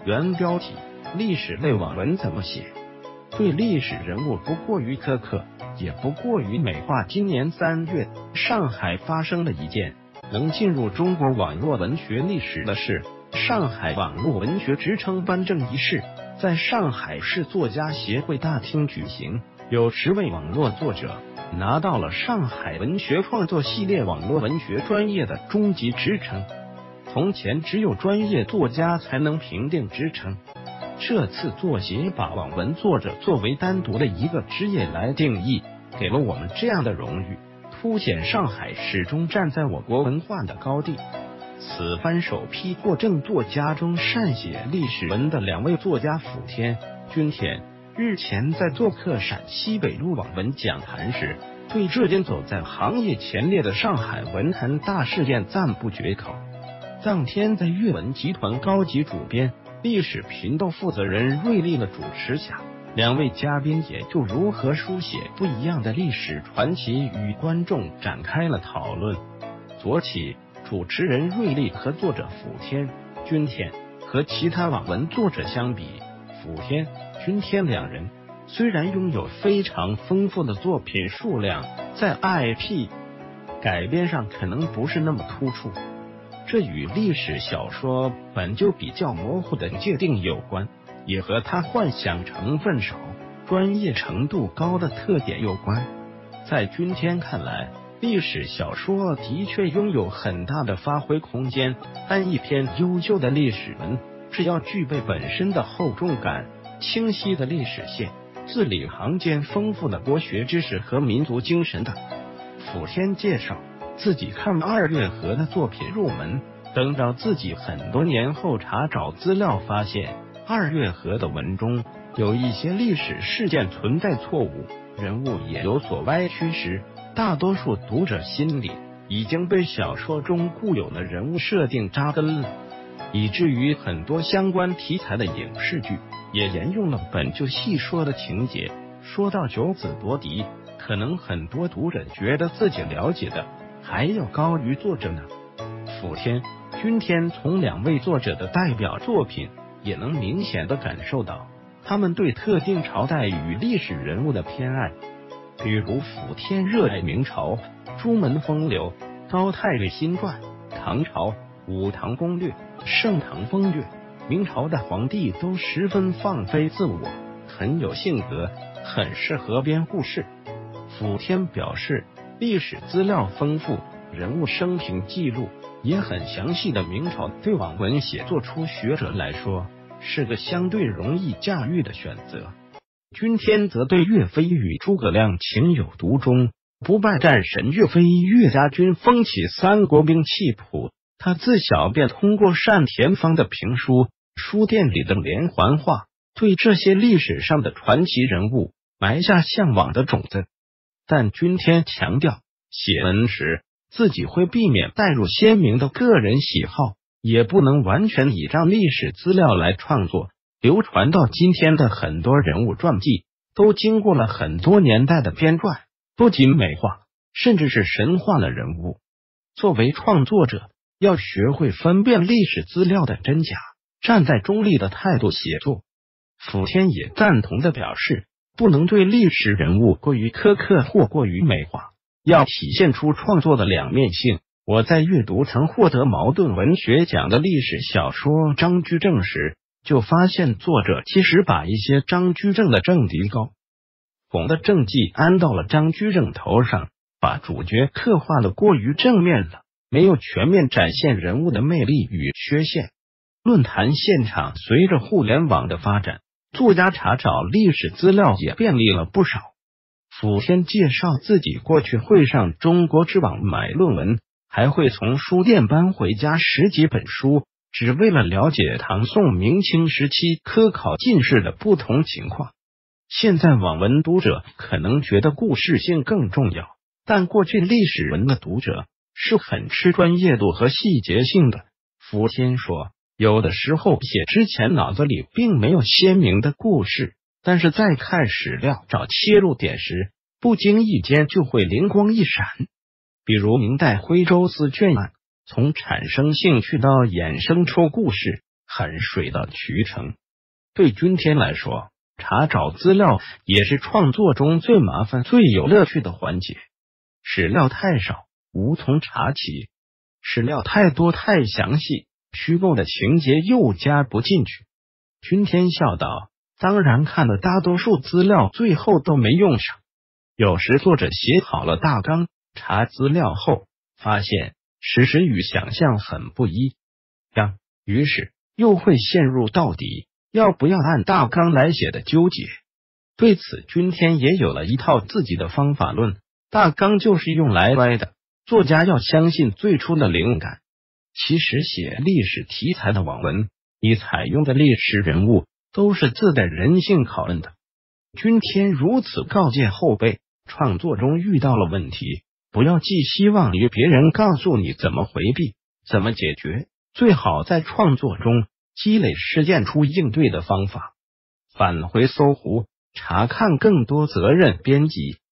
原标题：历史类网文怎么写？对历史人物不过于苛刻，也不过于美化。今年3月，上海发生了一件能进入中国网络文学历史的事。上海网络文学职称颁证仪式在上海市作家协会大厅举行，有10位网络作者拿到了上海文学创作系列网络文学专业的终极职称。从前只有专业作家才能评定职称，这次作协把网文作者作为单独的一个职业来定义，给了我们这样的荣誉，凸显上海始终站在我国文化的高地。此番首批获证作家中，善写历史文的2位作家福田、均田日前在做客陕西北路网文讲坛时，对这件走在行业前列的上海文坛大事件赞不绝口。当天在阅文集团高级主编、历史频道负责人瑞丽的主持下，2位嘉宾也就如何书写不一样的历史传奇与观众展开了讨论。左起，主持人瑞丽和作者福田、均田和其他网文作者相比，福田、均田2人虽然拥有非常丰富的作品数量，在 IP 改编上可能不是那么突出，这与历史小说本就比较模糊的界定有关，也和他幻想成分少、专业程度高的特点有关。在均田看来，历史小说的确拥有很大的发挥空间，但一篇优秀的历史文是要具备本身的厚重感、清晰的历史线、字里行间丰富的国学知识和民族精神的。福田介绍自己看2月河的作品入门，等到自己很多年后查找资料发现2月河的文中有一些历史事件存在错误，人物也有所歪曲时，大多数读者心里已经被小说中固有的人物设定扎根了，以至于很多相关题材的影视剧也沿用了本就细说的情节。说到九子夺嫡，可能很多读者觉得自己了解的还要高于作者呢。福田、均田从2位作者的代表作品也能明显的感受到他们对特定朝代与历史人物的偏爱，比如福田热爱明朝、朱门风流、高太尉新传、唐朝、武唐攻略、盛唐风月，明朝的皇帝都十分放飞自我，很有性格，很适合编故事。福田表示，历史资料丰富，人物生平记录也很详细的明朝，对网文写作初学者来说是个相对容易驾驭的选择。均田则对岳飞与诸葛亮情有独钟，不败战神岳飞岳家军风起三国兵器谱，他自小便通过单田芳的评书、书店里的连环画，对这些历史上的传奇人物埋下向往的种子。但均田强调，写文时自己会避免带入鲜明的个人喜好，也不能完全倚仗历史资料来创作。流传到今天的很多人物传记都经过了很多年代的编撰，不仅美化，甚至是神化了人物。作为创作者，要学会分辨历史资料的真假，站在中立的态度写作。福田也赞同的表示，不能对历史人物过于苛刻或过于美化，要体现出创作的两面性。我在阅读曾获得茅盾文学奖的历史小说《张居正》时，就发现作者其实把一些张居正的政敌高拱的政绩安到了张居正头上，把主角刻画的过于正面了，没有全面展现人物的魅力与缺陷。论坛现场随着互联网的发展，作家查找历史资料也便利了不少。福田介绍自己过去会上中国知网买论文，还会从书店搬回家10几本书，只为了了解唐宋明清时期科考进士的不同情况。现在网文读者可能觉得故事性更重要，但过去历史文的读者是很吃专业度和细节性的。福田说，有的时候写之前脑子里并没有鲜明的故事，但是在看史料找切入点时，不经意间就会灵光一闪。比如明代徽州司卷案，从产生兴趣到衍生出故事， 很水到渠成。对君天来说，查找资料也是创作中最麻烦、最有乐趣的环节。史料太少，无从查起；史料太多、太详细，虚构的情节又加不进去。君天笑道：“当然看的大多数资料最后都没用上。有时作者写好了大纲，查资料后发现事实与想象很不一样，于是又会陷入到底要不要按大纲来写的纠结。对此，君天也有了一套自己的方法论。大纲就是用来歪的，作家要相信最初的灵感。其实写历史题材的网文，你采用的历史人物都是自带人性拷问的。君天如此告诫后辈，创作中遇到了问题，不要寄希望于别人告诉你怎么回避、怎么解决，最好在创作中积累实践出应对的方法。返回搜狐，查看更多责任编辑